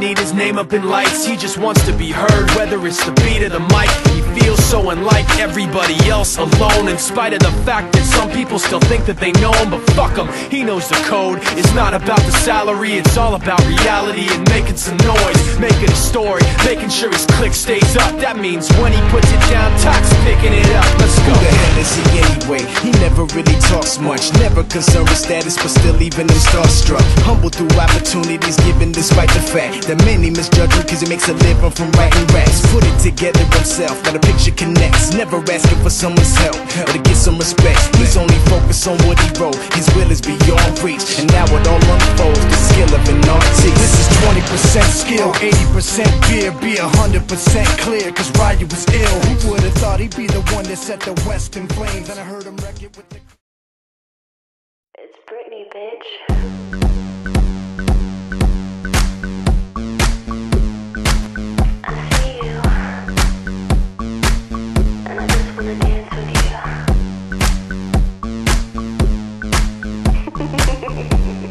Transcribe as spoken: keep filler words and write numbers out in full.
need his name up in lights. He just wants to be heard, whether it's the beat of the mic. He feels so unlike everybody else, alone, in spite of the fact that some people still think that they know him. But fuck him, he knows the code. It's not about the salary, it's all about reality and making some noise, making a story, making sure his click stays up. That means when he puts it down, Tox picking it up. Let's go. Who the hell is he anyway? He never really talks much, never concerned with status, but still leaving them starstruck. Humble through opportunities given despite the fact that many misjudge him cause he makes a living from writing raps. Put it together himself, got a picture connects, never asking for someone's help or to get some respect. He's only focused on what he wrote, his will is beyond reach, and now it all unfolds, the skill of an artist. This is twenty percent skill, eighty percent fear, be one hundred percent clear, cause Ryu was ill. Who would've thought he'd be the one that set the West in flames, and I heard him wreck it with the... It's Britney, bitch. Dance with you.